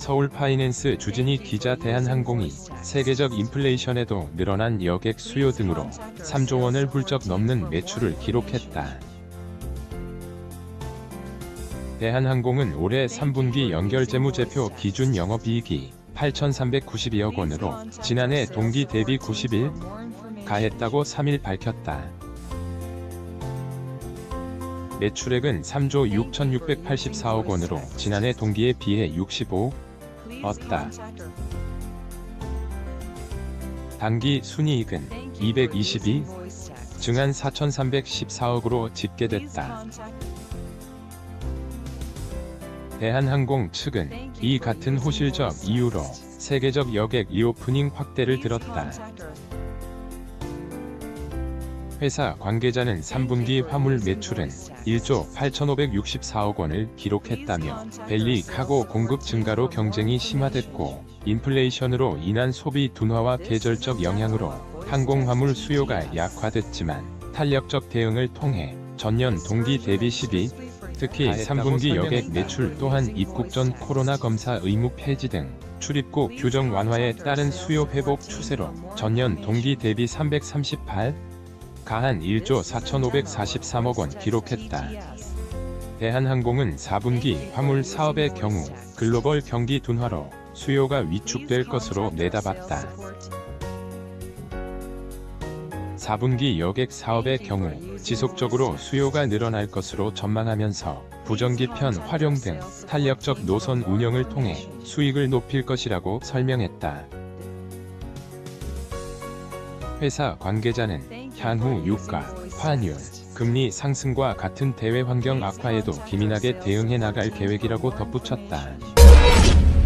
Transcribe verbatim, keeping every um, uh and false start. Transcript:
서울 파이낸스 주진희 기자. 대한항공이 세계적 인플레이션에도 늘어난 여객 수요 등으로 삼조 원을 훌쩍 넘는 매출을 기록했다. 대한항공은 올해 삼 분기 연결재무제표 기준 영업이익이 팔천삼백구십이억 원으로 지난해 동기 대비 구십일 가했다고 삼 일 밝혔다. 매출액은 삼조 육천육백팔십사억 원으로 지난해 동기에 비해 육십오 얻다. 당기 순이익은 이백이십이 증한 사천삼백십사억으로 집계됐다. 대한항공 측은 이 같은 호실적 이유로 세계적 여객 리오프닝 확대를 들었다. 회사 관계자는 삼 분기 화물 매출은 일조 팔천오백육십사억 원을 기록했다며 벨리 카고 공급 증가로 경쟁이 심화됐고 인플레이션으로 인한 소비 둔화와 계절적 영향으로 항공 화물 수요가 약화됐지만 탄력적 대응을 통해 전년 동기 대비 십이 특히 삼 분기 여객 매출 또한 입국 전 코로나 검사 의무 폐지 등 출입국 규정 완화에 따른 수요 회복 추세로 전년 동기 대비 삼백삼십팔 가한 일조 사천오백사십삼억 원 기록했다. 대한항공은 사 분기 화물 사업의 경우 글로벌 경기 둔화로 수요가 위축될 것으로 내다봤다. 사 분기 여객 사업의 경우 지속적으로 수요가 늘어날 것으로 전망하면서 부정기편 활용 등 탄력적 노선 운영을 통해 수익을 높일 것이라고 설명했다. 회사 관계자는 향후 유가, 환율, 금리 상승과 같은 대외 환경 악화에도 기민하게 대응해 나갈 계획이라고 덧붙였다.